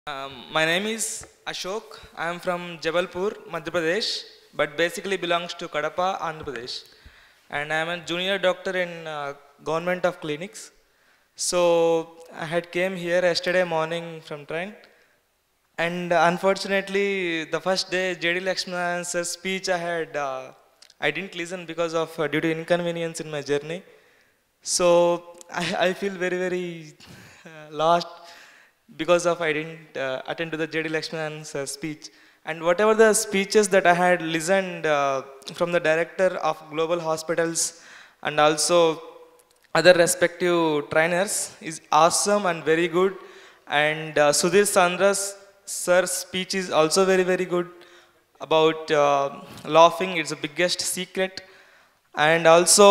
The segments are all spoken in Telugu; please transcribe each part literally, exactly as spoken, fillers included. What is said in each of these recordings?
Um, my name is Ashok. I am from Jabalpur, Madhya Pradesh, but basically belongs to Kadapa, Andhra Pradesh. And I am a junior doctor in uh, Government of Clinics. So I had came here yesterday morning from train. And unfortunately, the first day J D Lakshman's speech I had, uh, I didn't listen because of uh, due to inconvenience in my journey. So I, I feel very very uh, lost because of I didn't uh, attend to the J D Lakshman's uh, speech. And whatever the speeches that I had listened uh, from the director of global hospitals and also other respective trainers is awesome and very good. And uh, Sudhir Sandra's sir's speech is also very very good about uh, laughing. It's the biggest secret. And also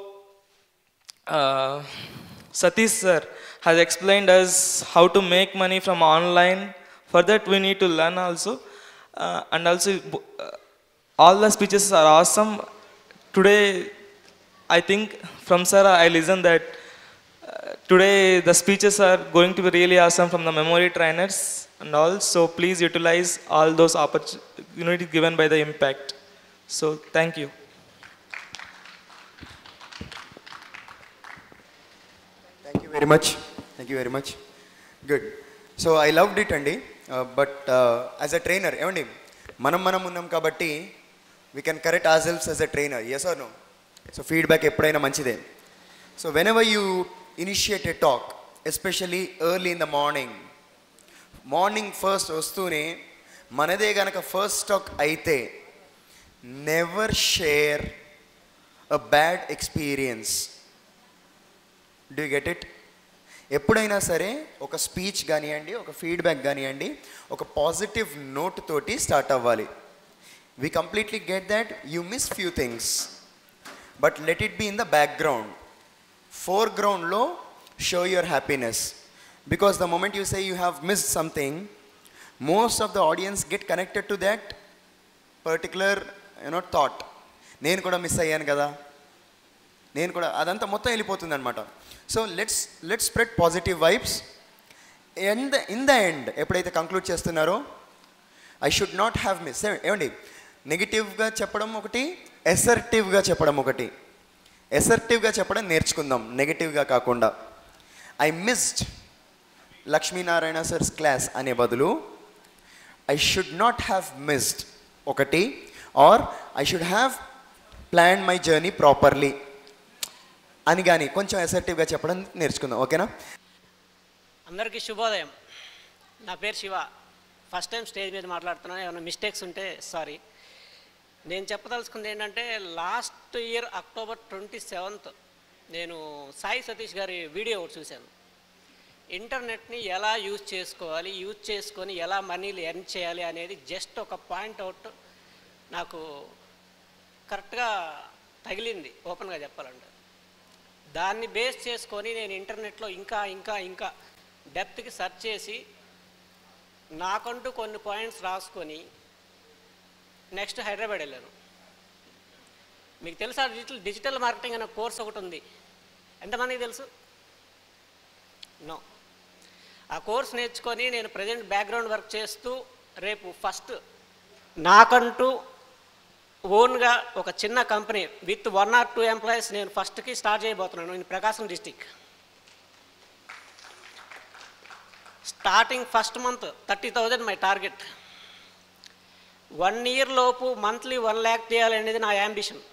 uh, Satish sir has explained us how to make money from online. For that we need to learn also. Uh, and also uh, all the speeches are awesome. Today I think from sir I listened that uh, today the speeches are going to be really awesome from the memory trainers and all. So please utilize all those opportunities given by the impact. So thank you. Thank you very much. Thank you very much. Good. So I loved it, Andy. Uh, but uh, as a trainer, ఏమండి మనం మనం ఉన్నాం కాబట్టి we can correct ourselves as a trainer. Yes or no? So feedback ఎప్పుడైనా మంచిదే. So whenever you initiate a talk, especially early in the morning, morning first వస్తూనే మనదే గనక ఫస్ట్ టాక్ అయితే never share a bad experience. Do get it? ఎప్పుడైనా సరే ఒక స్పీచ్ కానివ్వండి, ఒక ఫీడ్బ్యాక్ కానివ్వండి, ఒక పాజిటివ్ నోట్ తోటి స్టార్ట్ అవ్వాలి. We completely get that you miss few things, but let it be in the background. ఫోర్ గ్రౌండ్లో show your happiness. Because the moment you say you have missed something, most of the audience get connected to that particular you know thought. నేను కూడా మిస్ అయ్యాను కదా, నేను కూడా, అదంతా మొత్తం వెళ్ళిపోతుంది అనమాట. So let's let's spread positive vibes. In the in the end ఎప్పుడైతే కంక్లూడ్ చేస్తున్నారో I should not have miss. ఏమండి, నెగిటివ్గా చెప్పడం ఒకటి, ఎసర్టివ్గా చెప్పడం ఒకటి. ఎసర్టివ్గా చెప్పడం నేర్చుకుందాం, నెగిటివ్గా కాకుండా. I missed Lakshminarayana sir's class అనే బదులు I should not have missed ఒకటి, or I should have plan my journey properly అని కానీ కొంచెం అసర్టివ్గా చెప్పడం నేర్చుకుందాం. ఓకేనా? అందరికీ శుభోదయం. నా పేరు శివ. ఫస్ట్ టైం స్టేజ్ మీద మాట్లాడుతున్నాను. ఏమైనా మిస్టేక్స్ ఉంటే సారీ. నేను చెప్పదలుచుకుంది ఏంటంటే, last year October twenty seventh నేను సాయి సతీష్ గారి వీడియో ఒకటి చూశాను. ఇంటర్నెట్ని ఎలా యూజ్ చేసుకోవాలి, యూజ్ చేసుకొని ఎలా మనీలు ఎర్న్ చేయాలి అనేది జస్ట్ ఒక పాయింట్ అవుట్ నాకు కరెక్ట్గా తగిలింది, ఓపెన్గా చెప్పాలంటే. దాన్ని బేస్ చేసుకొని నేను ఇంటర్నెట్లో ఇంకా ఇంకా ఇంకా డెప్త్కి సెర్చ్ చేసి నాకంటూ కొన్ని పాయింట్స్ రాసుకొని నెక్స్ట్ హైదరాబాద్ వెళ్ళాను. మీకు తెలుసా, డిజిటల్ డిజిటల్ మార్కెటింగ్ అనే కోర్స్ ఒకటి ఉంది. ఎంతమందికి తెలుసు? నో. ఆ కోర్స్ నేర్చుకొని నేను ప్రజెంట్ బ్యాక్గ్రౌండ్ వర్క్ చేస్తూ రేపు ఫస్ట్ నాకంటూ ఓన్గా ఒక చిన్న company with one or two employees నేను ఫస్ట్కి స్టార్ట్ చేయబోతున్నాను in Prakasam district. Starting first month thirty thousand my target. One year లోపు మంత్లీ వన్ ల్యాక్ చేయాలనేది నా యాంబిషన్.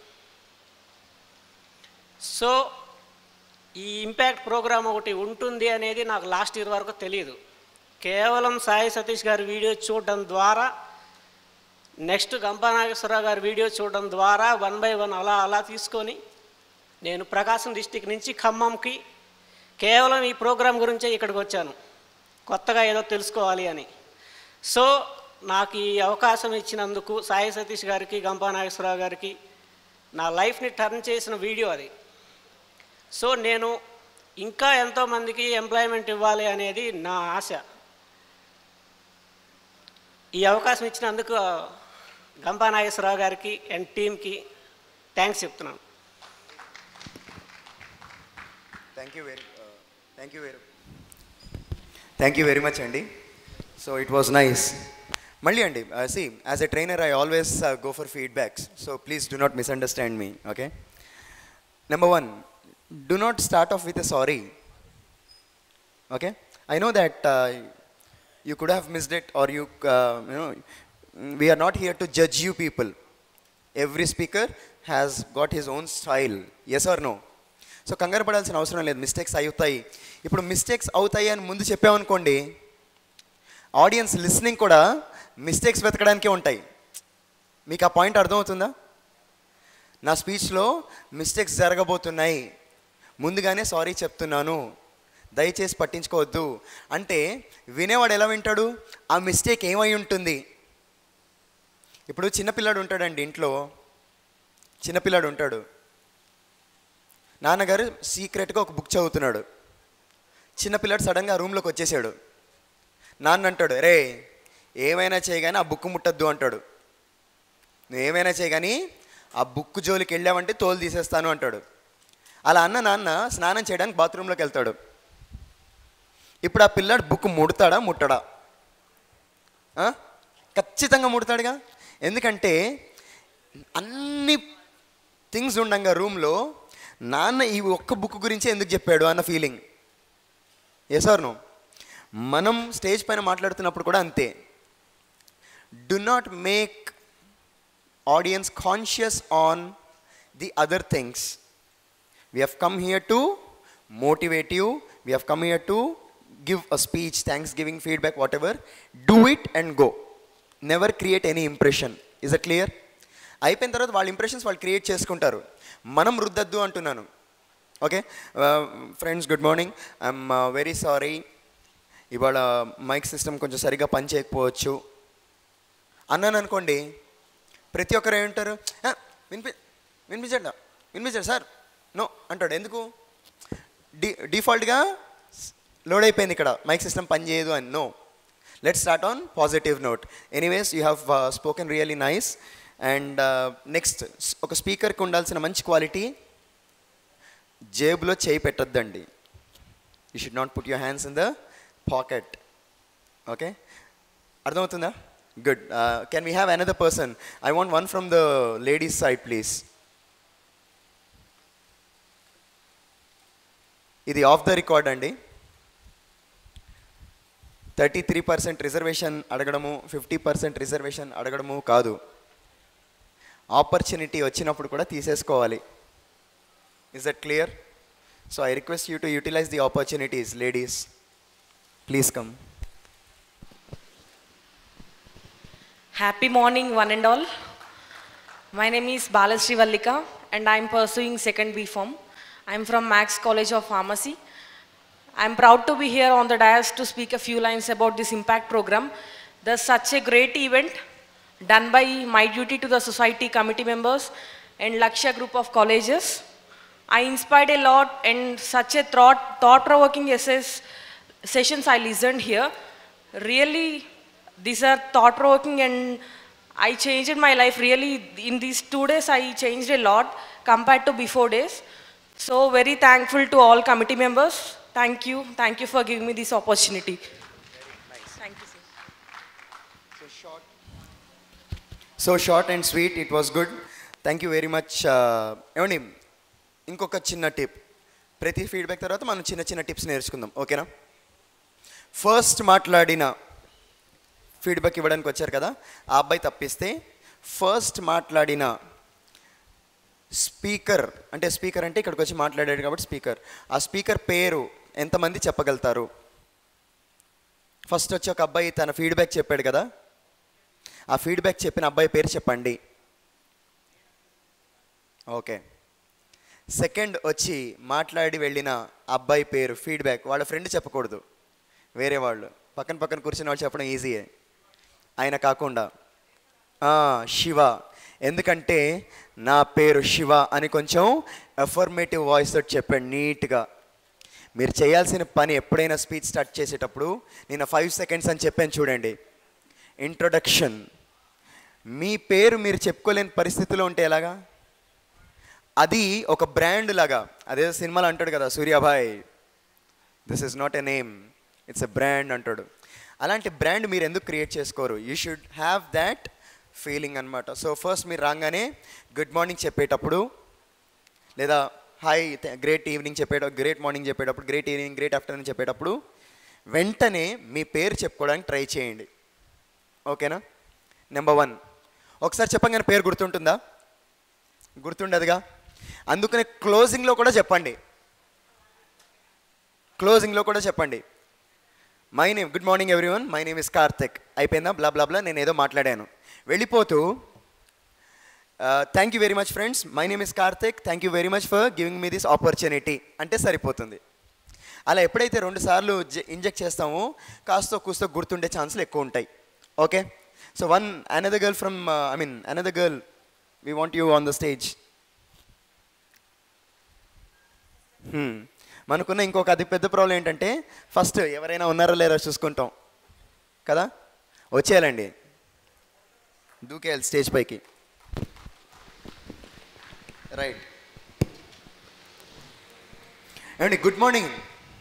సో ఈ ఇంపాక్ట్ ప్రోగ్రామ్ ఒకటి ఉంటుంది అనేది నాకు లాస్ట్ ఇయర్ వరకు తెలియదు. కేవలం సాయి సతీష్ గారి వీడియో చూడడం ద్వారా, నెక్స్ట్ గంపా నాగేశ్వరరావు గారి వీడియో చూడడం ద్వారా వన్ బై వన్ అలా అలా తీసుకొని నేను ప్రకాశం డిస్టిక్ నుంచి ఖమ్మంకి కేవలం ఈ ప్రోగ్రాం గురించే ఇక్కడికి వచ్చాను, కొత్తగా ఏదో తెలుసుకోవాలి అని. సో నాకు ఈ అవకాశం ఇచ్చినందుకు సాయి సతీష్ గారికి, గంపా నాగేశ్వరరావు గారికి నా లైఫ్ని టర్న్ చేసిన వీడియో అది. సో నేను ఇంకా ఎంతోమందికి ఎంప్లాయ్మెంట్ ఇవ్వాలి అనేది నా ఆశ. ఈ అవకాశం ఇచ్చినందుకు గంపా నాగేశ్వరరావు గారికి అండ్ టీమ్కి థ్యాంక్స్ చెప్తున్నాను. Thank you very thank you very thank you very much అండి. So it was nice. మళ్ళీ అండి, see as a trainer I always go for feedbacks, so please do not misunderstand me. Okay, number one, do not start off with a sorry. Okay, I know that uh, you could have missed it, or you uh, you know, we are not here to judge you people. Every speaker has got his own style, yes or no? So కంగారు పడాల్సిన అవసరం లేదు, మిస్టేక్స్ అవుతాయి. ఇప్పుడు మిస్టేక్స్ అవుతాయి అని ముందు చెప్పామనుకోండి, ఆడియన్స్ లిస్నింగ్ కూడా మిస్టేక్స్ వెతకడానికే ఉంటాయి. మీకు ఆ పాయింట్ అర్థమవుతుందా? నా స్పీచ్లో మిస్టేక్స్ జరగబోతున్నాయి, ముందుగానే సారీ చెప్తున్నాను, దయచేసి పట్టించుకోవద్దు అంటే వినేవాడు ఎలా వింటాడు? ఆ మిస్టేక్ ఏమై ఉంటుంది? ఇప్పుడు చిన్నపిల్లాడు ఉంటాడండి ఇంట్లో, చిన్నపిల్లాడు ఉంటాడు, నాన్నగారు సీక్రెట్గా ఒక బుక్ చదువుతున్నాడు, చిన్నపిల్లాడు సడన్గా రూమ్లోకి వచ్చేసాడు. నాన్న అంటాడు, రే ఏమైనా చేయగానే ఆ బుక్ ముట్టద్దు అంటాడు. నువ్వు ఏమైనా చేయగాని ఆ బుక్ జోలికి వెళ్ళావంటే తోలు తీసేస్తాను అంటాడు. అలా అన్న నాన్న స్నానం చేయడానికి బాత్రూంలోకి వెళ్తాడు. ఇప్పుడు ఆ పిల్లాడు బుక్ ముడతాడా ముట్టడా? ఖచ్చితంగా ముడతాడుగా. ఎందుకంటే అన్ని థింగ్స్ ఉండగా రూమ్లో నాన్న ఈ ఒక్క బుక్ గురించి ఎందుకు చెప్పాడు అన్న ఫీలింగ్. Yes or no? మనం స్టేజ్ పైన మాట్లాడుతున్నప్పుడు కూడా అంతే. Do not make audience conscious on the other things. We have come here to motivate you. We have come here to give a speech, thanksgiving, feedback, whatever. Do it and go. Never create any impression. Is that clear? అయిపోయిన తర్వాత వాళ్ళ ఇంప్రెషన్స్ వాళ్ళు క్రియేట్ చేసుకుంటారు, మనం రుద్దద్దు అంటున్నాను. Okay friends, good morning. I'm very sorry, ఇవాళ మైక్ సిస్టమ్ కొంచెం సరిగ్గా పని చేయకపోవచ్చు అన్నాను అనుకోండి, ప్రతి ఒక్కరు ఏమంటారు? వినిపి వినిపించండి వినిపించండి సార్ నో అంటాడు. ఎందుకు? డి డిఫాల్ట్గా లోడ్ అయిపోయింది ఇక్కడ, మైక్ సిస్టమ్ పని చేయదు అని. No, let's start on positive note. Anyways, you have spoken really nice. And next, ఒక స్పీకర్కి ఉండాల్సిన మంచి క్వాలిటీ, జేబులో చేయి పెట్టొద్దండి. You should not put your hands in the pocket. Okay, అర్థమవుతుందా? Good. Can we have another person? I want one from the ladies side please. ఇది ఆఫ్ ద రికార్డ్ అండి. థర్టీ త్రీ పర్సెంట్ రిజర్వేషన్ అడగడము, ఫిఫ్టీ పర్సెంట్ రిజర్వేషన్ అడగడము కాదు. ఆపర్చునిటీ వచ్చినప్పుడు కూడా తీసేసుకోవాలి. Is that clear? So I request you to utilize the opportunities. Ladies please come. Happy morning one and all. My name is Balasri Vallika and I am pursuing second B Pharm. I am from Max College of Pharmacy. I am proud to be here on the dais to speak a few lines about this impact program. There's such a great event done by My Duty to the Society committee members and Lakshya group of colleges. I inspired a lot and such a thought, thought-provoking essays, sessions I listened here. Really, these are thought-provoking and I changed my life really. In these two days, I changed a lot compared to before days. So very thankful to all committee members. Thank you. Thank you for giving me this opportunity. Nice. Thank you, sir. So short. So short and sweet. It was good. Thank you very much. ఏమండి, ఇంకొక చిన్న టిప్. ప్రతి ఫీడ్బ్యాక్ తర్వాత మనం చిన్న చిన్న టిప్స్ నేర్చుకుందాం, ఓకేనా? ఫస్ట్ మాట్లాడిన ఫీడ్బ్యాక్ ఇవ్వడానికి వచ్చారు కదా, ఆ అబ్బాయి తప్పిస్తే ఫస్ట్ మాట్లాడిన స్పీకర్, అంటే స్పీకర్ అంటే ఇక్కడికి వచ్చి మాట్లాడాడు కాబట్టి స్పీకర్, ఆ స్పీకర్ పేరు ఎంతమంది చెప్పగలుగుతారు? ఫస్ట్ వచ్చి ఒక అబ్బాయి తన ఫీడ్బ్యాక్ చెప్పాడు కదా, ఆ ఫీడ్బ్యాక్ చెప్పిన అబ్బాయి పేరు చెప్పండి. ఓకే. సెకండ్ వచ్చి మాట్లాడి వెళ్ళిన అబ్బాయి పేరు, ఫీడ్బ్యాక్ వాళ్ళ ఫ్రెండ్ చెప్పకూడదు, వేరే వాళ్ళు పక్కన పక్కన కూర్చున్న వాళ్ళు చెప్పడం ఈజీయే, ఆయన కాకుండా శివ, ఎందుకంటే నా పేరు శివ అని కొంచెం అఫర్మేటివ్ వాయిస్ తోటి చెప్పాడు నీట్గా. మీరు చేయాల్సిన పని ఎప్పుడైనా స్పీచ్ స్టార్ట్ చేసేటప్పుడు, నేను ఫైవ్ సెకండ్స్ అని చెప్పాను చూడండి, ఇంట్రొడక్షన్. మీ పేరు మీరు చెప్పుకోలేని పరిస్థితిలో ఉంటే ఎలాగా? అది ఒక బ్రాండ్ లాగా, అదే సినిమాలో అంటాడు కదా Suryabhai, this is not a name, it's a brand అంటాడు. అలాంటి బ్రాండ్ మీరు ఎందుకు క్రియేట్ చేసుకోరు? You should have that feeling అనమాట. సో ఫస్ట్ మీరు రాగానే గుడ్ మార్నింగ్ చెప్పేటప్పుడు, లేదా హాయ్ గ్రేట్ ఈవినింగ్ చెప్పేటప్పుడు, గ్రేట్ మార్నింగ్ చెప్పేటప్పుడు, గ్రేట్ ఈవినింగ్ గ్రేట్ ఆఫ్టర్నూన్ చెప్పేటప్పుడు వెంటనే మీ పేరు చెప్పుకోవడానికి ట్రై చేయండి. ఓకేనా? Number one. ఒకసారి చెప్పగానే పేరు గుర్తుంటుందా? గుర్తుండదుగా. అందుకనే క్లోజింగ్లో కూడా చెప్పండి. క్లోజింగ్లో కూడా చెప్పండి my name, good morning everyone, my name is Karthik. అయిపోయిందా? బ్లా బ్లా బ్లా నేను ఏదో మాట్లాడాను. వెళ్ళిపోతూ thank you very much friends, my name is Karthik, thank you very much for giving me this opportunity అంటే సరిపోతుంది. అలా ఎప్పుడైతే రెండు సార్లు ఇంజెక్ట్ చేస్తామో కాస్త కూస్తో గుర్తుండే ఛాన్సులు ఎక్కువ ఉంటాయి. Okay? So one another girl from I mean another girl, we want you on the stage. మనకున్న ఇంకొక అతి పెద్ద ప్రాబ్లం ఏంటంటే ఫస్ట్ ఎవరైనా ఉన్నారో లేరో చూసుకుంటాం కదా. వచ్చేయాలండి, దూకేయాలి స్టేజ్ పైకి. రైట్. ఏమండి good morning,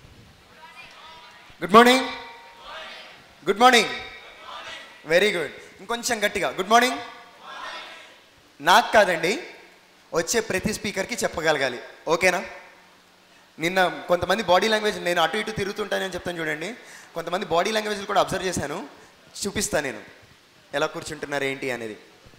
good morning, good morning, very good. ఇంకొంచెం గట్టిగా గుడ్ మార్నింగ్. నాకు కాదండి, వచ్చే ప్రతి స్పీకర్కి చెప్పగలగాలి. ఓకేనా? నిన్న కొంతమంది బాడీ లాంగ్వేజ్, నేను అటు ఇటు తిరుగుతుంటానని చెప్తాను చూడండి, కొంతమంది బాడీ లాంగ్వేజ్లు కూడా అబ్జర్వ్ చేశాను. చూపిస్తాను నేను ఎలా కూర్చుంటున్నారు ఏంటి అనేది.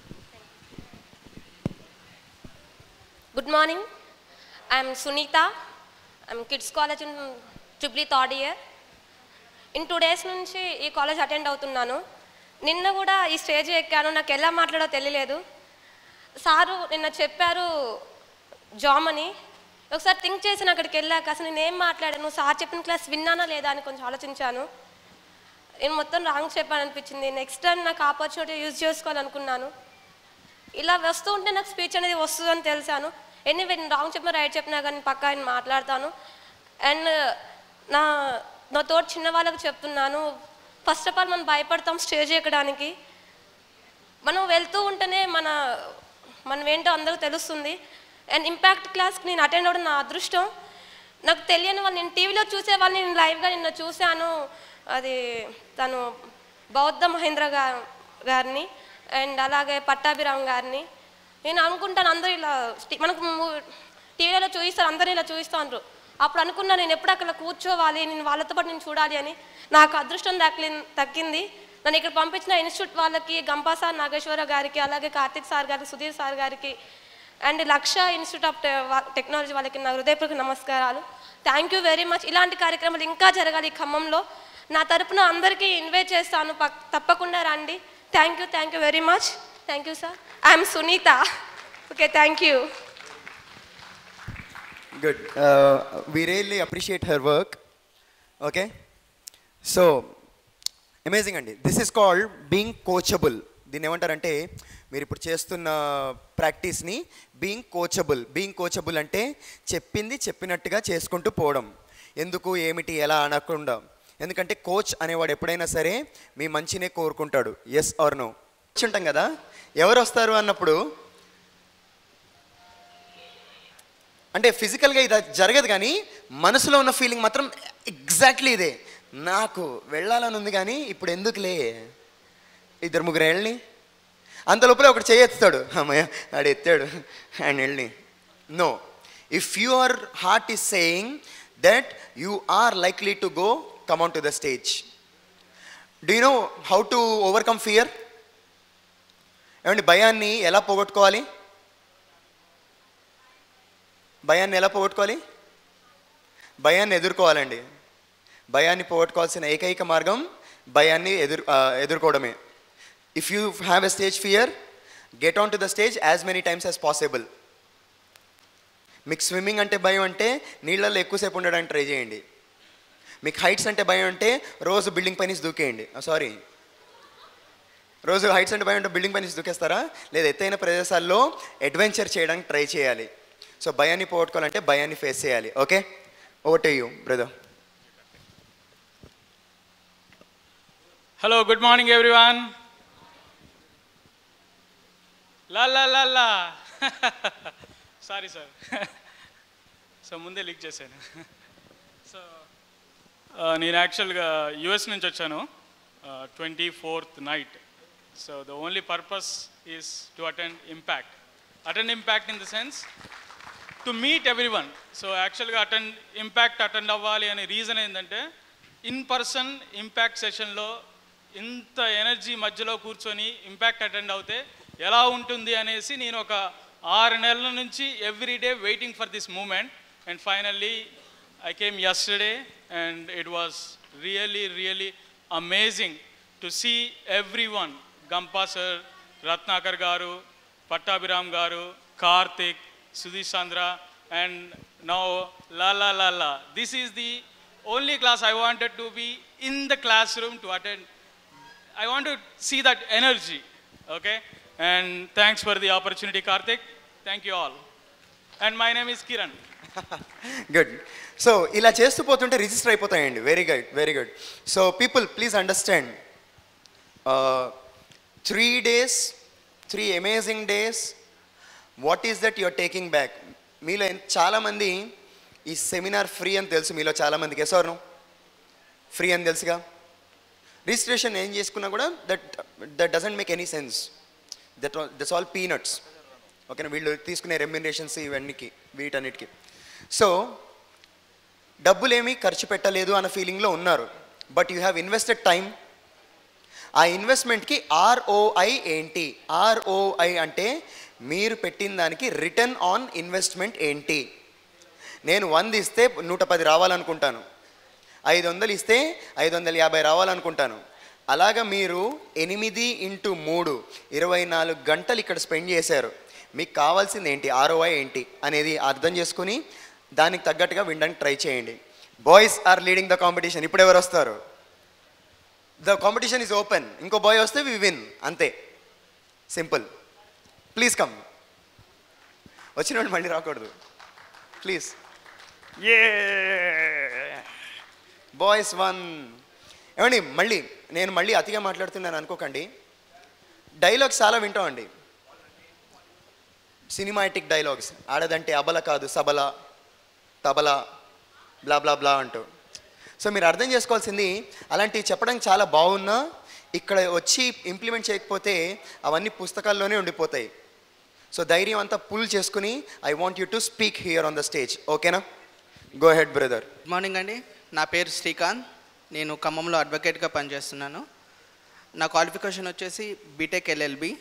Good morning. I am Sunita. I am Kids College in Triply third year. In two days నుంచి ఈ కాలేజ్ అటెండ్ అవుతున్నాను. నిన్న కూడా ఈ స్టేజ్ ఎక్కాను, నాకు ఎలా మాట్లాడో తెలియలేదు. సారు నిన్న చెప్పారు జామ్ అని. ఒకసారి థింక్ చేసి అక్కడికి వెళ్ళాక అసలు నేను ఏం మాట్లాడాను, సార్ చెప్పిన క్లాస్ విన్నానా లేదా అని కొంచెం ఆలోచించాను. నేను మొత్తం రాంగ్ చెప్పాను అనిపించింది. నెక్స్ట్ టైం నాకు ఆపర్చునిటీ యూజ్ చేసుకోవాలనుకున్నాను. ఇలా వస్తూ ఉంటే నాకు స్పీచ్ అనేది వస్తుందని తెలిసాను. ఎనీవే నేను రాంగ్ చెప్పినా రైట్ చెప్పినా కానీ పక్కా ఆయన మాట్లాడతాను. అండ్ నా నా తోటి చిన్న వాళ్ళకి చెప్తున్నాను, ఫస్ట్ ఆఫ్ ఆల్ మనం భయపడతాం స్టేజ్ ఎక్కడానికి. మనం వెళ్తూ ఉంటేనే మన మనం ఏంటో అందరికీ తెలుస్తుంది. అండ్ ఇంపాక్ట్ క్లాస్కి నేను అటెండ్ అవ్వడం నా అదృష్టం. నాకు తెలియని వాళ్ళు, నేను టీవీలో చూసే వాళ్ళని నేను లైవ్గా నిన్న చూశాను. అది తను బౌద్ధ మహేంద్ర గా గారిని అండ్ అలాగే పట్టాభిరామ్ గారిని. నేను అనుకుంటాను అందరూ ఇలా మనకు టీవీలో చూపిస్తారు, అందరూ ఇలా చూపిస్తారు. అప్పుడు అనుకున్నా నేను ఎప్పుడు అక్కడ కూర్చోవాలి, నేను వాళ్ళతో పాటు నేను చూడాలి అని. నాకు అదృష్టం దక్కి దక్కింది. నన్ను ఇక్కడ పంపించిన ఇన్స్టిట్యూట్ వాళ్ళకి, గంపా సార్ నాగేశ్వర గారికి, అలాగే కార్తిక్ సార్ గారికి, సుధీర్ సార్ గారికి and Laksha institute of technology వాళ్ళకి నా హృదయపూర్వక నమస్కారాలు. Thank you very much. ఇలాంటి కార్యక్రమాలు ఇంకా జరగాలి ఖమ్మంలో. నా తరపున అందరికీ ఇన్వైట్ చేస్తాను, తప్పకుండా రండి. Thank you, thank you very much. Thank you sir. I'm Sunitha. Okay, thank you. Good. We really appreciate her work. Okay, so amazing అండి. This is called being coachable. దీన్ని ఏమంటారంటే మీరు ఇప్పుడు చేస్తున్న ప్రాక్టీస్ని బీయింగ్ కోచబుల్. బీయింగ్ కోచబుల్ అంటే చెప్పింది చెప్పినట్టుగా చేసుకుంటూ పోవడం. ఎందుకు ఏమిటి ఎలా అనకుండా. ఎందుకంటే కోచ్ అనేవాడు ఎప్పుడైనా సరే మీ మంచినే కోరుకుంటాడు. ఎస్ ఆర్ నో ఉంటాం కదా. ఎవరు వస్తారు అన్నప్పుడు అంటే ఫిజికల్గా ఇది జరగదు, కానీ మనసులో ఉన్న ఫీలింగ్ మాత్రం ఎగ్జాక్ట్లీ ఇదే. నాకు వెళ్ళాలని ఉంది కానీ ఇప్పుడు ఎందుకులే, ఇద్దరు ముగ్గురు వెళ్ళి అంత లోపల ఒకటి చేయెత్తాడు, అమ్మయ్య ఆడు ఎత్తాడు అండ్ వెళ్ళి. No, if your heart is saying that you are likely to go, come on to the stage. Do you know how to overcome fear? ఏమండి భయాన్ని ఎలా పోగొట్టుకోవాలి? భయాన్ని ఎలా పోగొట్టుకోవాలి? భయాన్ని ఎదుర్కోవాలండి. భయాన్ని పోగొట్టుకోవాల్సిన ఏకైక మార్గం భయాన్ని ఎదురు ఎదుర్కోవడమే. If you have a stage fear, get on to the stage as many times as possible. మీకు స్విమ్మింగ్ అంటే భయం అంటే నీళ్ళల్లో ఎక్కువసేపు ఉండడానికి ట్రై చేయండి. మీకు హైట్స్ అంటే భయం అంటే రోజు బిల్డింగ్ పైన దూకేయండి. సారీ, రోజు హైట్స్ అంటే భయం అంటే బిల్డింగ్ పైన దూకేస్తారా? లేదా ఎత్తైన ప్రదేశాల్లో అడ్వెంచర్ చేయడానికి ట్రై చేయాలి. సో భయాన్ని పోగొట్టుకోవాలంటే భయాన్ని ఫేస్ చేయాలి. Okay, over to you brother. Hello, good morning everyone. La la la la sorry sir, so ముందే లీక్ చేశాను. సో నేను యాక్చువల్గా యుఎస్ నుంచి వచ్చాను. uh, twenty-fourth night. So the only purpose is to attend Impact. Attend Impact in the sense to meet everyone. So actually attend Impact attend avvali ane reason endante in person Impact session lo inta energy మధ్యలో కూర్చొని ఇంపాక్ట్ అటెండ్ అవుతే ఎలా ఉంటుంది అనేసి నేను ఒక ఆరు నెలల నుంచి every day waiting for this moment and finally I came yesterday and it was really really amazing to see every one Gampa sir, Ratnakar గారు, పట్టాభిరామ్ గారు, Karthik, Sudheesh Chandra and now la la la la. This is the only class I wanted to be in the classroom to attend. I want to see that energy, okay? And thanks for the opportunity, Karthik. Thank you all. And my name is Kiran. Good. So ఇలా చేస్తూ పోతుంటే రిజిస్టర్ అయిపోతాయండి. Very good, very good. So people please understand, three days three amazing days, what is that you're taking back? మీలో చాలామంది ఈ సెమినార్ ఫ్రీ అని తెలుసు, మీలో చాలామందికి. Yes or no? ఫ్రీ అని తెలుసుగా. రిజిస్ట్రేషన్ ఏం చేసుకున్నా కూడా that that doesn't make any sense. That that's all peanuts. ఓకేనా? వీళ్ళు తీసుకునే రెమ్యునరేషన్స్ ఇవన్నీకి వీటన్నిటికీ. సో డబ్బులేమీ ఖర్చు పెట్టలేదు అన్న ఫీలింగ్లో ఉన్నారు. But you have invested time. ఆ ఇన్వెస్ట్మెంట్కి ఆర్ఓఐ ఏంటి? ఆర్ఓఐ అంటే మీరు పెట్టిన దానికి రిటర్న్ ఆన్ ఇన్వెస్ట్మెంట్ ఏంటి? నేను వంద ఇస్తే నూట పది రావాలనుకుంటాను, ఐదు వందలు ఇస్తే ఐదు వందల యాభై రావాలనుకుంటాను. అలాగా మీరు ఎనిమిది ఇంటూ మూడు ఇరవై నాలుగు గంటలు ఇక్కడ స్పెండ్ చేశారు. మీకు కావాల్సింది ఏంటి? ఆర్ఓఐ ఏంటి అనేది అర్థం చేసుకుని దానికి తగ్గట్టుగా వినడానికి ట్రై చేయండి. Boys are leading the competition. ఇప్పుడు ఎవరు వస్తారు? The competition is open. ఇంకో బాయ్ వస్తే వి విన్, అంతే, సింపుల్. Please come. వచ్చినప్పుడు మళ్ళీ రాకూడదు ప్లీజ్. A boys one. ఏమండి, మళ్ళీ నేను మళ్ళీ అతిగా మాట్లాడుతున్నాను అనుకోకండి. డైలాగ్స్ చాలా వింటామండి, సినిమాటిక్ డైలాగ్స్. ఆడదంటే అబల కాదు సబల, తబల, బ్లా బ్లా బ్లా అంటూ. సో మీరు అర్థం చేసుకోవాల్సింది, అలాంటివి చెప్పడానికి చాలా బాగున్నా ఇక్కడ వచ్చి ఇంప్లిమెంట్ చేయకపోతే అవన్నీ పుస్తకాల్లోనే ఉండిపోతాయి. సో ధైర్యం అంతా పుల్ చేసుకుని I want you to speak here on the stage. ఓకేనా? Go head brother. Good morning అండి. నా పేరు శ్రీకాంత్. నేను ఖమ్మంలో అడ్వకేట్గా పనిచేస్తున్నాను. నా క్వాలిఫికేషన్ వచ్చేసి బీటెక్ ఎల్ఎల్బి.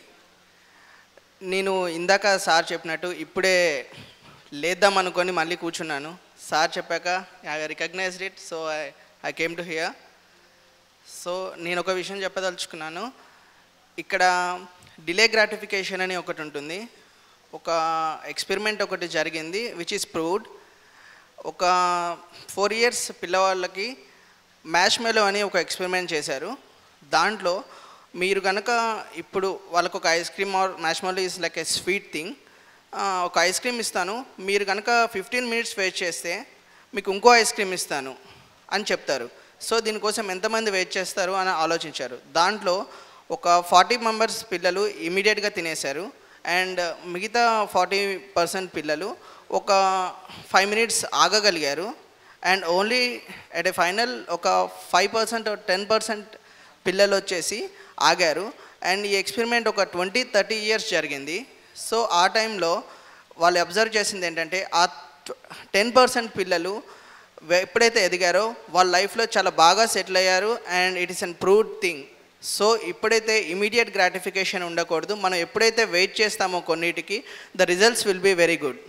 నేను ఇందాక సార్ చెప్పినట్టు ఇప్పుడే లేద్దాం అనుకొని మళ్ళీ కూర్చున్నాను. సార్ చెప్పాక I recognized it, so I I came to here. So నేను ఒక విషయం చెప్పదలుచుకున్నాను. ఇక్కడ డిలే గ్రాటిఫికేషన్ అని ఒకటి ఉంటుంది. ఒక ఎక్స్పెరిమెంట్ ఒకటి జరిగింది విచ్ ఈస్ ప్రూవ్డ్. ఒక ఫోర్ ఇయర్స్ పిల్లవాళ్ళకి మ్యాష్ మెలో అని ఒక ఎక్స్పెరిమెంట్ చేశారు. దాంట్లో మీరు కనుక ఇప్పుడు వాళ్ళకు ఒక ice cream or marshmallow is like a sweet thing, ఒక ఐస్ క్రీమ్ ఇస్తాను, మీరు కనుక ఫిఫ్టీన్ మినిట్స్ వెయిట్ చేస్తే మీకు ఇంకో ఐస్ క్రీమ్ ఇస్తాను అని చెప్తారు. సో దీనికోసం ఎంతమంది వెయిట్ చేస్తారు అని ఆలోచించారు. దాంట్లో ఒక ఫార్టీ మెంబర్స్ పిల్లలు ఇమీడియట్గా తినేశారు అండ్ మిగతా ఫార్టీ పర్సెంట్ పిల్లలు ఒక ఫైవ్ మినిట్స్ ఆగగలిగారు. And only at a final ఒక ఫైవ్ పర్సెంట్ టెన్ పర్సెంట్ పిల్లలు వచ్చేసి ఆగారు. అండ్ ఈ ఎక్స్పెరిమెంట్ ఒక ట్వంటీ థర్టీ ఇయర్స్ జరిగింది. సో ఆ టైంలో వాళ్ళు అబ్జర్వ్ చేసింది ఏంటంటే ఆ టెన్ పర్సెంట్ పిల్లలు ఎప్పుడైతే ఎదిగారో వాళ్ళ లైఫ్లో చాలా బాగా సెటిల్ అయ్యారు and it is an proved thing. So ఇప్పుడైతే ఇమీడియట్ గ్రాటిఫికేషన్ ఉండకూడదు. మనం ఎప్పుడైతే వెయిట్ చేస్తామో కొన్నిటికి the results will be very good.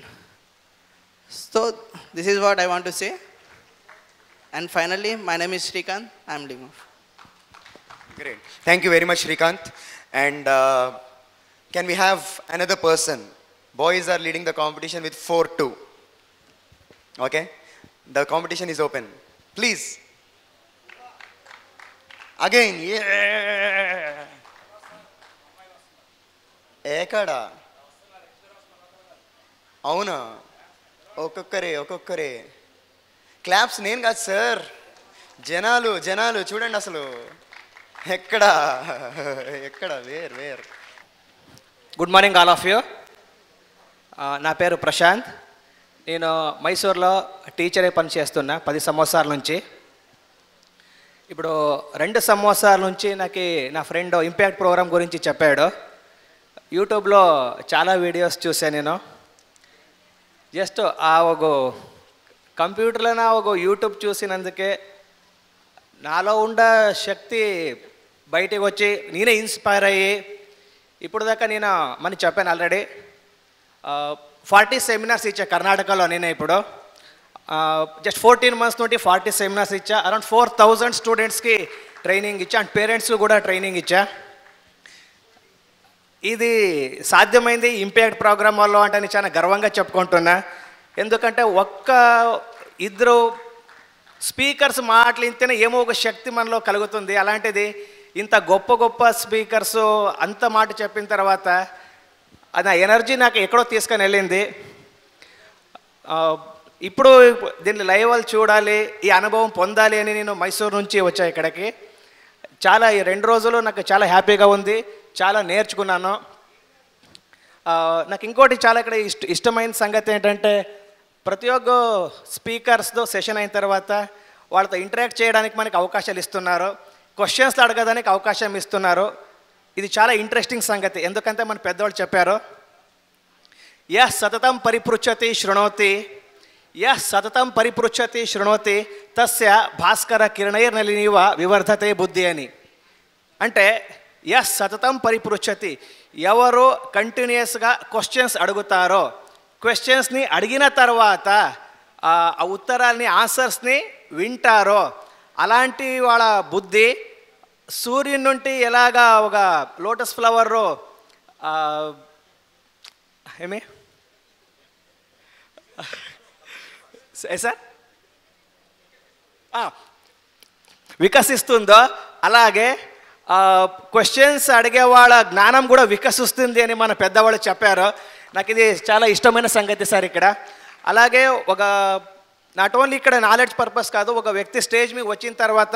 So this is what I want to say. And finally my name is Srikanth. I'm living off. Great. Thank you very much Srikanth. And can we have another person? Boys are leading the competition with four two. Okay, the competition is open. Please again. ఏకాడా? అవునా? ఒక్కొక్కరే ఒక్కొక్కరే క్లాప్స్. నేను కాదు సార్, జనాలు జనాలు చూడండి అసలు ఎక్కడ ఎక్కడ where where. Good morning all of you. నా పేరు ప్రశాంత్. నేను మైసూర్లో టీచరే పని చేస్తున్నా పది సంవత్సరాల నుంచి. ఇప్పుడు రెండు సంవత్సరాల నుంచి నాకు నా ఫ్రెండ్ ఇంపాక్ట్ ప్రోగ్రామ్ గురించి చెప్పాడు. యూట్యూబ్లో చాలా వీడియోస్ చూసాను నేను. జస్ట్ ఆ ఒక కంప్యూటర్లోనే ఒక యూట్యూబ్ చూసినందుకే నాలో ఉన్న శక్తి బయటకు వచ్చి నేనే ఇన్స్పైర్ అయ్యి ఇప్పుడు దాకా నేను మనం చెప్పాను ఆల్రెడీ ఫార్టీ సెమినార్స్ ఇచ్చా కర్ణాటకలో. నేనే ఇప్పుడు జస్ట్ ఫోర్టీన్ మంత్స్ నుండి ఫార్టీ సెమినార్స్ ఇచ్చా. అరౌండ్ ఫోర్ థౌజండ్ స్టూడెంట్స్కి ట్రైనింగ్ ఇచ్చా అండ్ పేరెంట్స్కి కూడా ట్రైనింగ్ ఇచ్చా. ఇది సాధ్యమైంది ఇంపాక్ట్ ప్రోగ్రామ్ వల్ల అంటే నేను చాలా గర్వంగా చెప్పుకుంటున్నా. ఎందుకంటే ఒక్క ఇద్దరు స్పీకర్స్ మాట్లాడితేనే ఏమో ఒక శక్తి మనలో కలుగుతుంది. అలాంటిది ఇంత గొప్ప గొప్ప స్పీకర్స్ అంత మాట చెప్పిన తర్వాత అది నా ఎనర్జీ నాకు ఎక్కడో తీసుకొని వెళ్ళింది. ఇప్పుడు దీన్ని లైవ్ చూడాలి, ఈ అనుభవం పొందాలి అని నేను మైసూరు నుంచి వచ్చా ఇక్కడికి. చాలా ఈ రెండు రోజులు నాకు చాలా హ్యాపీగా ఉంది, చాలా నేర్చుకున్నాను. నాకు ఇంకోటి చాలా ఇక్కడ ఇష్ట ఇష్టమైన సంగతి ఏంటంటే ప్రతి ఒక్క స్పీకర్స్తో సెషన్ అయిన తర్వాత వాళ్ళతో ఇంటరాక్ట్ చేయడానికి మనకి అవకాశాలు ఇస్తున్నారు, క్వశ్చన్స్ అడగడానికి అవకాశం ఇస్తున్నారు. ఇది చాలా ఇంట్రెస్టింగ్ సంగతి. ఎందుకంటే మన పెద్దవాళ్ళు చెప్పారు, యః సతతం పరిపృచ్ఛతి శృణోతి యః సతతం పరిపృచ్ఛతి శృణోతి తస్య భాస్కర కిరణైర్నలినివ వివర్ధతే బుద్ధి అని. అంటే యః సతతం పరిపృచ్ఛతి, ఎవరు కంటిన్యూస్గా క్వశ్చన్స్ అడుగుతారో, క్వశ్చన్స్ని అడిగిన తర్వాత ఆ ఉత్తరాల్ని ఆన్సర్స్ని వింటారో అలాంటి వాళ్ళ బుద్ధి సూర్యుని నుండి ఎలాగా ఒక లోటస్ ఫ్లవర్ ఏమి సార్ వికసిస్తుందో అలాగే క్వశ్చన్స్ అడిగే వాళ్ళ జ్ఞానం కూడా వికసిస్తుంది అని మన పెద్దవాళ్ళు చెప్పారు. నాకు ఇది చాలా ఇష్టమైన సంగతి సార్ ఇక్కడ. అలాగే ఒక నాట్ ఓన్లీ ఇక్కడ నాలెడ్జ్ పర్పస్ కాదు, ఒక వ్యక్తి స్టేజ్ మీద వచ్చిన తర్వాత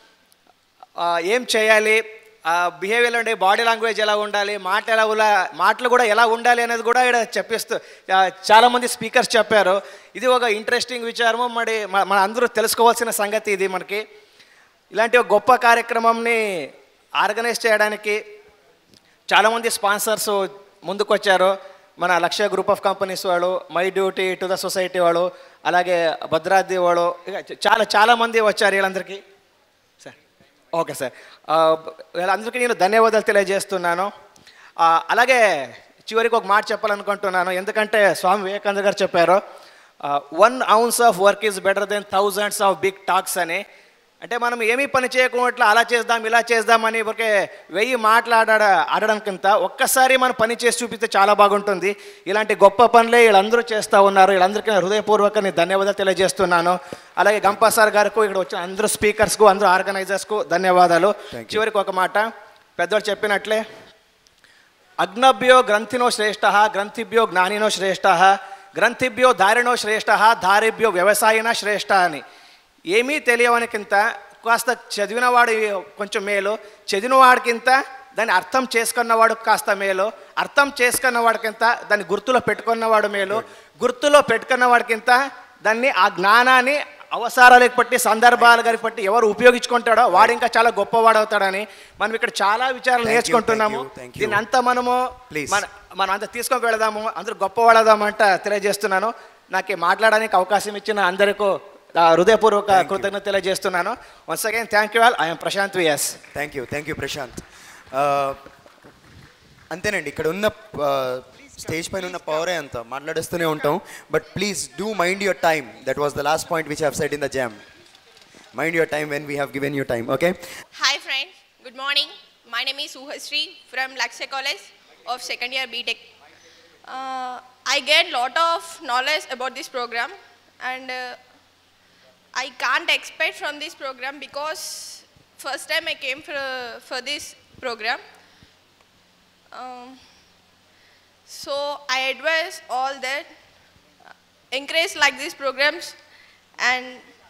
ఏం చేయాలి, బిహేవియర్ అంటే బాడీ లాంగ్వేజ్ ఎలా ఉండాలి, మాట ఎలా మాటలు కూడా ఎలా ఉండాలి అనేది కూడా ఇక్కడ చెప్పిస్తూ చాలామంది స్పీకర్స్ చెప్పారు. ఇది ఒక ఇంట్రెస్టింగ్ విచారము, మరి మన అందరూ తెలుసుకోవాల్సిన సంగతి ఇది. మనకి ఇలాంటి ఒక గొప్ప కార్యక్రమంని ఆర్గనైజ్ చేయడానికి చాలామంది స్పాన్సర్స్ ముందుకు వచ్చారు. మన లక్ష్య గ్రూప్ ఆఫ్ కంపెనీస్ వాళ్ళు, my duty to the society వాళ్ళు, అలాగే భద్రాద్రి వాళ్ళు, చాలా చాలామంది వచ్చారు. వీళ్ళందరికీ సార్ ఓకే సార్ వీళ్ళందరికీ నేను ధన్యవాదాలు తెలియజేస్తున్నాను. అలాగే చివరికి ఒక మాట చెప్పాలనుకుంటున్నాను. ఎందుకంటే స్వామి వివేకానంద గారు చెప్పారు, one ounce of work is better than thousands of big talks అని. అంటే మనం ఏమీ పని చేయకుండా అలా చేద్దాం ఇలా చేద్దామని ఊరికే వెయ్యి మాట్లాడ ఆడడానికింత ఒక్కసారి మనం పని చేసి చూపిస్తే చాలా బాగుంటుంది. ఇలాంటి గొప్ప పనులే వీళ్ళందరూ చేస్తూ ఉన్నారు. వీళ్ళందరికీ హృదయపూర్వక నేను ధన్యవాదాలు తెలియజేస్తున్నాను. అలాగే గంపా సార్ గారికి, ఇక్కడ వచ్చిన అందరూ స్పీకర్స్కు, అందరూ ఆర్గనైజర్స్కు ధన్యవాదాలు. చివరికి ఒక మాట పెద్దవాళ్ళు చెప్పినట్లే, అగ్నభ్యో గ్రంథినో శ్రేష్ఠ గ్రంథిభ్యో జ్ఞానినో శ్రేష్ఠ గ్రంథిభ్యో ధారిణో శ్రేష్ఠ ధారిభ్యో వ్యవసాయన శ్రేష్ఠ అని. ఏమీ తెలియవనికింత కాస్త చదివినవాడు కొంచెం మేలు, చదివినవాడికింత దాన్ని అర్థం చేసుకున్నవాడు కాస్త మేలు, అర్థం చేసుకున్నవాడికింత దాన్ని గుర్తులో పెట్టుకున్నవాడు మేలు, గుర్తులో పెట్టుకున్నవాడికింత దాన్ని ఆ జ్ఞానాన్ని అవసరాలకు బట్టి సందర్భాలు గారికి బట్టి ఎవరు ఉపయోగించుకుంటాడో వాడు ఇంకా చాలా గొప్పవాడు అవుతాడని మనం ఇక్కడ చాలా విచారాలు నేర్చుకుంటున్నాము. దీన్ని అంతా మనము మన మనం అంతా తీసుకొని వెళదాము, అందరూ గొప్పవాడదామంట తెలియజేస్తున్నాను. నాకు మాట్లాడడానికి అవకాశం ఇచ్చిన అందరికీ హృదయపూర్వక కృతజ్ఞత తెలియజేస్తున్నాను. Once again thank you all. I'm Prashanth VS. Thank you thank you Prashanth. అంతేనండి, ఇక్కడ ఉన్న స్టేజ్ పైన ఉన్న పవరే అంత మాట్లాడేస్తూనే ఉంటాం. But please do mind your time. That was the last point which I have said in the jam. Mind your time when we have given you time. Okay. Hi friends, good morning. My name is Suhasri from Lakshya College of second year B Tech. Uh, I get lot of knowledge about this program and uh, I can't expect from this program because first time I came for, for this program. Um, so I advise all that uh, encourage like these programs and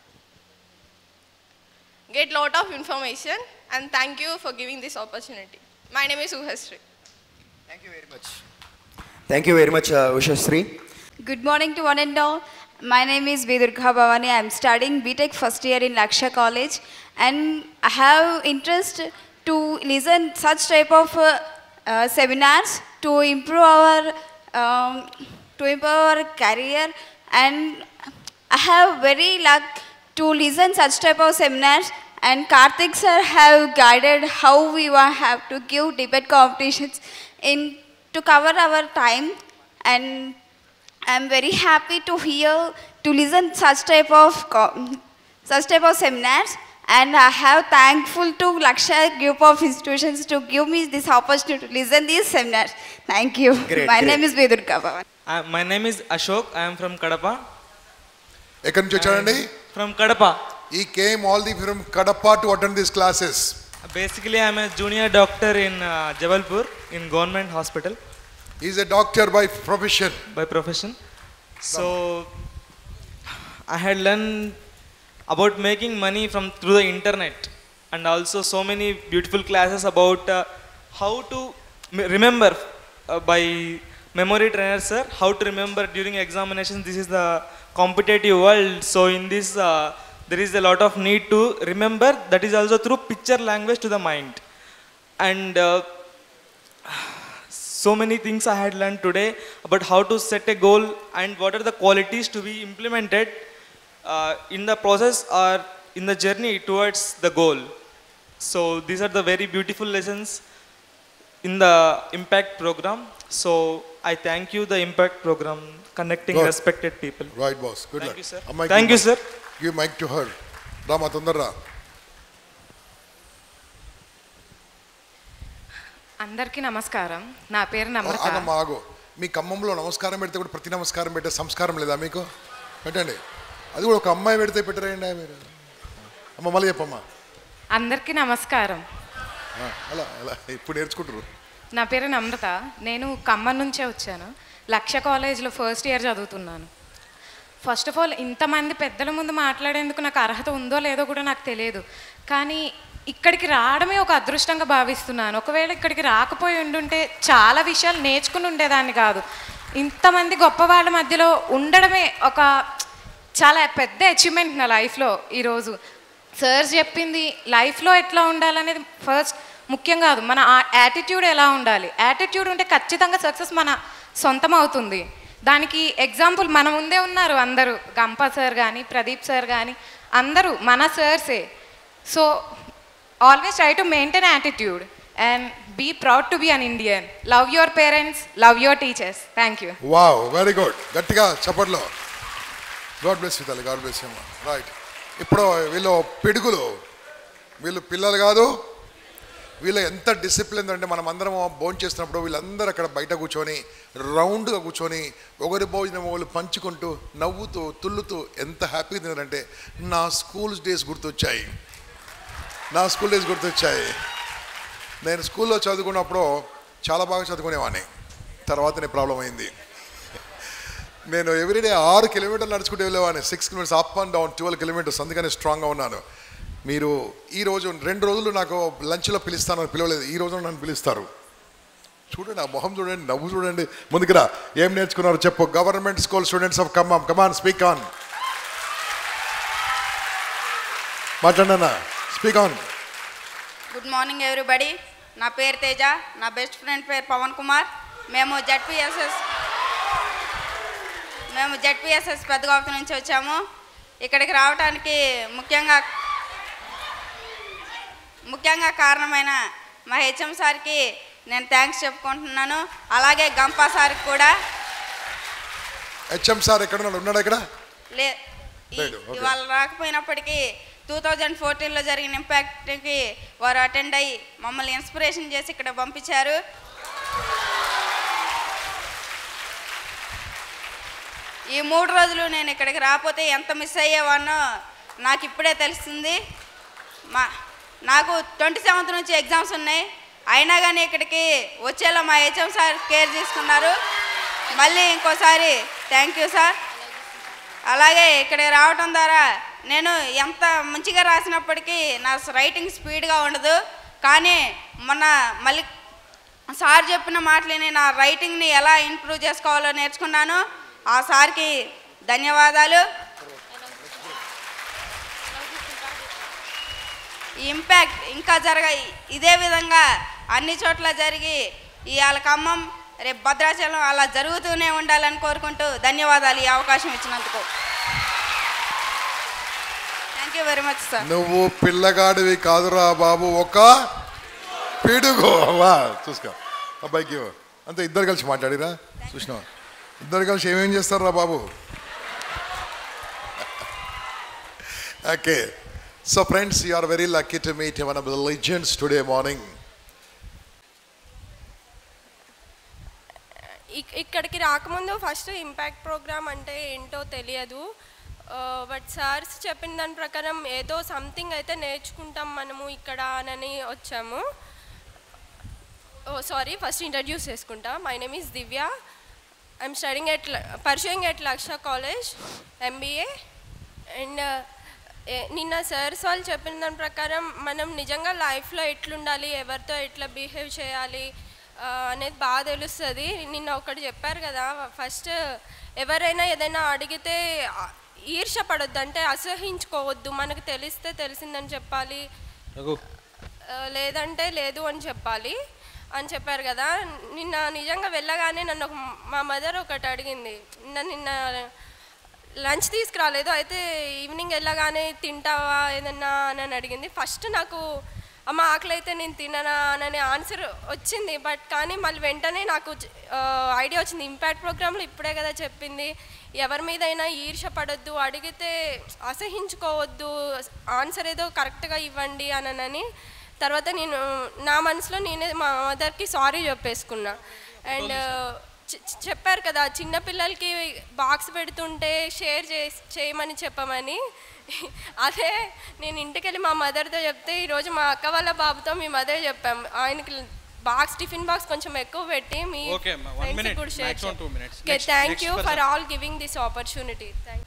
get lot of information, and thank you for giving this opportunity. My name is Suhasri. Thank you very much. Thank you very much, uh, Ushasri. Good morning to one and all. My name is Vedurkha Bhavani. I am studying B Tech first year in Lakshya College, and I have interest to listen such type of uh, uh, seminars to improve our um, to improve our career, and I have very luck to listen such type of seminars. And Karthik sir have guided how we wa- have to give debate competitions in to cover our time, and I'm very happy to hear to listen such type of co- such type of seminars, and I have thankful to Lakshya group of institutions to give me this opportunity to listen these seminars. Thank you. Great, My great. name is Vedurkha Bhavan. Uh, my name is Ashok. I am from Kadapa. ఎక్కడి నుంచి వచ్చారండి? From Kadapa. He came all the way from Kadapa to attend these classes. Basically, I am a junior doctor in uh, Jabalpur in government hospital. He is a doctor by profession. By profession. So, I had learned about making money from through the internet, and also so many beautiful classes about uh, how to m- remember uh, by memory trainer sir, how to remember during examinations. This is the competitive world. So in this, uh, there is a lot of need to remember. That is also through picture language to the mind. And uh, so many things I had learned today about how to set a goal and what are the qualities to be implemented uh, in the process or in the journey towards the goal. So these are the very beautiful lessons in the impact program. So I thank you, the impact program, connecting Good. respected people. Right, boss. Good Thank luck. you, sir. అమ్మాయి, Thank give you, sir. mic- Give mic to her. Rama తొందరరా. అందరికీ నమస్కారం. నా పేరు నమ్రత. ఆగమ్మా ఆగు. మీ ఖమ్మంలో నమస్కారం పెడితే కూడా ప్రతి నమస్కారం పెట్టే సంస్కారం లేదా మీకు? పెట్టండి. అది కూడా ఒక అమ్మాయి పెడితే పెట్టరండి మీరు. అమ్మ మళ్ళీ చెప్పమ్మా. అందరికీ నమస్కారం. ఆ, అలా అలా ఇప్పుడు నేర్చుకుంటారు. నా పేరు నమ్రత. నేను ఖమ్మం నుంచే వచ్చాను. లక్ష్య కాలేజ్లో ఫస్ట్ ఇయర్ చదువుతున్నాను. ఫస్ట్ ఆఫ్ ఆల్ ఇంతమంది పెద్దల ముందు మాట్లాడేందుకు నాకు అర్హత ఉందో లేదో కూడా నాకు తెలియదు. కానీ ఇక్కడికి రావడమే ఒక అదృష్టంగా భావిస్తున్నాను. ఒకవేళ ఇక్కడికి రాకపోయి ఉండుంటే చాలా విషయాలు నేర్చుకుని ఉండేదాన్ని కాదు. ఇంతమంది గొప్ప వాళ్ళ మధ్యలో ఉండడమే ఒక చాలా పెద్ద అచీవ్మెంట్ నా లైఫ్లో ఈరోజు. సార్ చెప్పింది లైఫ్లో ఎట్లా ఉండాలనేది ఫస్ట్ ముఖ్యం కాదు, మన యాటిట్యూడ్ ఎలా ఉండాలి. యాటిట్యూడ్ ఉంటే ఖచ్చితంగా సక్సెస్ మన సొంతం అవుతుంది. దానికి ఎగ్జాంపుల్ మన ముందే ఉన్నారు అందరూ. గంప సార్ కానీ, ప్రదీప్ సార్ కానీ, అందరూ మన సార్సే. So always try to maintain attitude and be proud to be an Indian. Love your parents, love your teachers. Thank you. Wow, very good. గట్టిగా చప్పట్లో. గాడ్ బ్లెస్ యూ తల్లి, గాడ్ బ్లెస్ యూ. రైట్. ఇప్పుడు వీళ్ళు పిడుగులు, వీళ్ళు పిల్లలు కాదు, వీళ్ళు ఎంత డిసిప్లిన్ అంటే మనం అందరం భోజనం చేస్తున్నప్పుడు వీళ్ళందరూ అక్కడ బయట కూర్చొని రౌండ్గా కూర్చొని ఒకరి భోజనం వాళ్ళు పంచుకుంటూ నవ్వుతూ తుల్లుతూ ఎంత హ్యాపీగా తిన్నారంటే నా స్కూల్ డేస్ గుర్తొచ్చాయి. నా స్కూల్ డేస్ గుర్తొచ్చాయి. నేను స్కూల్లో చదువుకున్నప్పుడు చాలా బాగా చదువుకునేవాడిని. తర్వాత నీ ప్రాబ్లం అయింది. నేను ఎవ్రీడే ఆరు కిలోమీటర్లు నడుచుకుంటూ వెళ్ళేవాడిని. Six kilometres up and down twelve kilometres. అందుకని స్ట్రాంగ్గా ఉన్నాను. మీరు ఈరోజు రెండు రోజులు నాకు లంచ్లో పిలుస్తాను, పిలవలేదు. ఈ రోజు నన్ను పిలుస్తారు. చూడండి ఆ మొహం చూడండి, నవ్వు చూడండి. ముందుకురా, ఏం నేర్చుకున్నారు చెప్పు. Government school students of Khammam, come on speak on. మాట్లాడండి అన్న, speak on. Good morning everybody. నా పేరు తేజ, నా బెస్ట్ ఫ్రెండ్ పేరు పవన్ కుమార్. మేము జెడ్పిఎస్ఎస్ మేము జెడ్పిఎస్ఎస్ పెద్దగోపతి నుంచి వచ్చాము. ఇక్కడికి రావడానికి ముఖ్యంగా ముఖ్యంగా కారణమైన మా హెచ్ఎం సార్కి నేను థ్యాంక్స్ చెప్పుకుంటున్నాను. అలాగే గంపా సార్కి కూడా. హెచ్ఎం సార్ ఎక్కడ ఉన్నాడు? ఉన్నాడు ఇక్కడ లే లేడు. ఓకే. ఇవాళ రాకపోయినప్పటికీ టూ థౌజండ్ ఫోర్టీన్లో జరిగిన ఇంపాక్ట్కి వారు అటెండ్ అయ్యి మమ్మల్ని ఇన్స్పిరేషన్ చేసి ఇక్కడ పంపించారు. ఈ మూడు రోజులు నేను ఇక్కడికి రాకపోతే ఎంత మిస్ అయ్యేవానో నాకు ఇప్పుడే తెలిసింది. మా నాకు ట్వంటీ సెవెంత్ నుంచి ఎగ్జామ్స్ ఉన్నాయి. అయినా కానీ ఇక్కడికి వచ్చేలా మా హెచ్ఎం సార్ కేర్ తీసుకున్నారు. మళ్ళీ ఇంకోసారి థ్యాంక్ యూ సార్. అలాగే ఇక్కడికి రావటం ద్వారా నేను ఎంత మంచిగా రాసినప్పటికీ నా రైటింగ్ స్పీడ్గా ఉండదు. కానీ మొన్న మళ్ళీ సార్ చెప్పిన మాటలని నా రైటింగ్ని ఎలా ఇంప్రూవ్ చేసుకోవాలో నేర్చుకున్నాను. ఆ సార్కి ధన్యవాదాలు. ఇంపాక్ట్ ఇంకా జరగ ఇదే విధంగా అన్ని చోట్ల జరిగి ఇవాళ ఖమ్మం రేపు భద్రాచలం అలా జరుగుతూనే ఉండాలని కోరుకుంటూ ధన్యవాదాలు ఈ అవకాశం ఇచ్చినందుకు. Thank you very much sir. నువ్వు పిల్లగాడివి కాదురా బాబు, ఒక పిడుగు. వా చూసుకో అబ్బాయికి అంతే. ఇద్దరు కలిసి మాట్లాడిరా, చూసినావా? ఇద్దరు కలిసి ఏమేం చేస్తారా బాబు? Okay, so friends, you are very lucky to meet one of the legends today morning. ఇక్కడికి రాకముందు ఫస్ట్ ఇంపాక్ట్ ప్రోగ్రామ్ అంటే ఏంటో తెలియదు. బట్ సార్స్ చెప్పిన దాని ప్రకారం ఏదో సంథింగ్ అయితే నేర్చుకుంటాం మనము ఇక్కడ అని వచ్చాము. ఓ సారీ, ఫస్ట్ ఇంట్రడ్యూస్ చేసుకుంటా. My name is Divya. I'm studying at pursuing at Laksha college MBA. And నిన్న సార్స్ వాళ్ళు చెప్పిన దాని ప్రకారం మనం నిజంగా లైఫ్లో ఎట్లుండాలి, ఎవరితో ఎట్లా బిహేవ్ చేయాలి అనేది బాగా తెలుస్తుంది. నిన్న ఒకటి చెప్పారు కదా, ఫస్ట్ ఎవరైనా ఏదైనా అడిగితే ఈర్ష పడొద్దు, అంటే అసహించుకోవద్దు. మనకు తెలిస్తే తెలిసిందని చెప్పాలి, లేదంటే లేదు అని చెప్పాలి అని చెప్పారు కదా. నిన్న నిజంగా వెళ్ళగానే నన్ను ఒక మా మదర్ ఒకటి అడిగింది. నిన్న నిన్న లంచ్ తీసుకురాలేదు, అయితే ఈవినింగ్ వెళ్ళగానే తింటావా ఏదన్నా అని అడిగింది. ఫస్ట్ నాకు అమ్మ ఆకలి అయితే నేను తిననా అనే ఆన్సర్ వచ్చింది. బట్ కానీ మళ్ళీ వెంటనే నాకు ఐడియా వచ్చింది, ఇంపాక్ట్ ప్రోగ్రాంలో ఇప్పుడే కదా చెప్పింది, ఎవరి మీదైనా ఈర్ష పడొద్దు, అడిగితే అసహించుకోవద్దు, ఆన్సర్ ఏదో కరెక్ట్గా ఇవ్వండి అనని. తర్వాత నేను నా మనసులో నేనే మా మదర్కి సారీ చెప్పేసుకున్నా. అండ్ చెప్పారు కదా చిన్నపిల్లలకి బాక్స్ పెడుతుంటే షేర్ చే చేయమని చెప్పమని, అదే నేను ఇంటికి వెళ్ళి మా మదర్తో చెప్తే ఈరోజు మా అక్క వాళ్ళ బాబుతో మీ మదర్ చెప్పాం, ఆయనకి బాక్స్ టిఫిన్ బాక్స్ కొంచెం ఎక్కువ పెట్టి మీ ఫ్రెండ్స్కి కూడా షేర్ చేయండి. Thank you for all giving this opportunity. Thank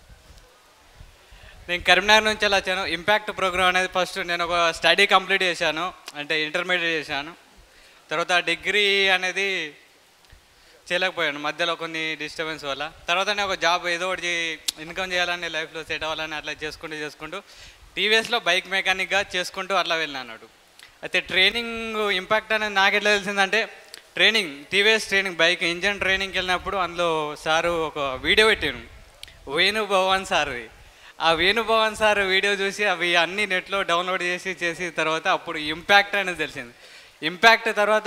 నేను కరీంనగర్ నుంచి అలా వచ్చాను. ఇంపాక్ట్ ప్రోగ్రామ్ అనేది ఫస్ట్ నేను ఒక స్టడీ కంప్లీట్ చేశాను, అంటే ఇంటర్మీడియట్ చేశాను. తర్వాత డిగ్రీ అనేది చేయలేకపోయాను మధ్యలో కొన్ని డిస్టర్బెన్స్ వల్ల. తర్వాత నేను ఒక జాబ్ ఏదో ఒకటి ఇన్కమ్ చేయాలని, లైఫ్లో సెట్ అవ్వాలని అట్లా చేసుకుంటూ చేసుకుంటూ టీవీఎస్లో బైక్ మెకానిక్గా చేసుకుంటూ అట్లా వెళ్ళినాడు. అయితే ట్రైనింగ్ ఇంపాక్ట్ అనేది నాకు ఎట్లా తెలిసిందంటే, training TVS training bike engine ట్రైనింగ్కి వెళ్ళినప్పుడు అందులో సారు ఒక వీడియో పెట్టాను, వేణు భవన్ సార్ది. ఆ వేణుభవన్ సార్ వీడియో చూసి అవి అన్నీ నెట్లో డౌన్లోడ్ చేసి చేసి తర్వాత అప్పుడు ఇంపాక్ట్ అనేది తెలిసింది. ఇంపాక్ట్ తర్వాత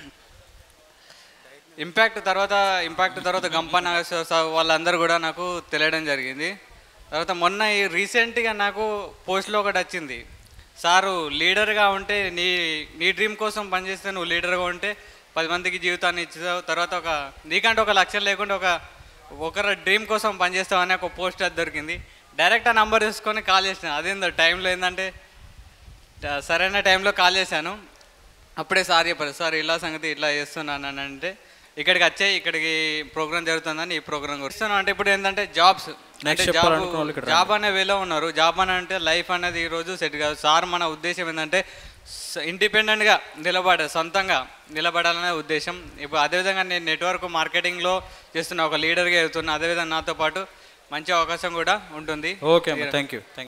ఇంపాక్ట్ తర్వాత ఇంపాక్ట్ తర్వాత గంప నాగేశ్వర సార్ వాళ్ళందరూ కూడా నాకు తెలియడం జరిగింది. తర్వాత మొన్న ఈ రీసెంట్గా నాకు పోస్ట్లో ఒకటి వచ్చింది, సారు లీడర్గా ఉంటే నీ నీ డ్రీమ్ కోసం పనిచేస్తే నువ్వు లీడర్గా ఉంటే పది మందికి జీవితాన్ని ఇచ్చావు, తర్వాత ఒక నీకంటే ఒక లక్ష్యం లేకుండా ఒక ఒకరి డ్రీమ్ కోసం పనిచేస్తావు అనే ఒక పోస్ట్ అది దొరికింది. డైరెక్ట్ ఆ నెంబర్ తీసుకొని కాల్ చేసాను. అదేందో టైంలో ఏంటంటే సరైన టైంలో కాల్ చేశాను. అప్పుడే సార్ చెప్పారు, సార్ ఇలా సంగతి ఇట్లా చేస్తున్నాను అని అంటే ఇక్కడికి వచ్చాయి, ఇక్కడికి ప్రోగ్రామ్ జరుగుతుందని ఈ ప్రోగ్రామ్ వస్తున్నాను. అంటే ఇప్పుడు ఏంటంటే జాబ్స్ అంటే జాబ్ జాబ్ అనే వేలో ఉన్నారు. జాబ్ అని అంటే లైఫ్ అనేది ఈరోజు సెట్ కాదు. సార్ మన ఉద్దేశం ఏంటంటే ఇండిపెండెంట్గా నిలబడ సొంతంగా నిలబడాలనే ఉద్దేశం. ఇప్పుడు అదేవిధంగా నేను నెట్వర్క్ మార్కెటింగ్లో చేస్తున్న ఒక లీడర్గా వెళ్తున్నా, అదేవిధంగా నాతో పాటు మంచి అవకాశం కూడా ఉంటుంది. Okay, thank you.